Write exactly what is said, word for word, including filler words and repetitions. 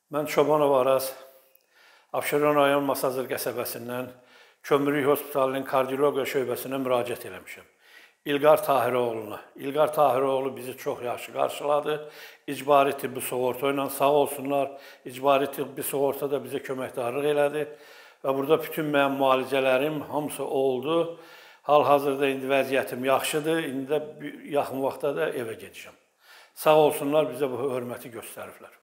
Mən Çobanov Araz, Abşeron rayon Masazır qəsəbəsindən Kömürlük Hospitalının kardiologiya şöbəsinə müraciət eləmişəm. İlqar Tahiroğlu'na. İlqar Tahiroğlu bizi çox yaxşı qarşıladı. İcbari tibbi sığorta ilə sağ olsunlar. İcbari tibbi sığorta da bizə köməkdarlıq elədi. Və burada bütün mənim müalicələrim hamısı oldu. Hal-hazırda indi vəziyyətim yaxşıdır. İndi də yaxın vaxtda da evə gedəcəm. Sağ olsunlar bizə bu hörməti göstəriblər.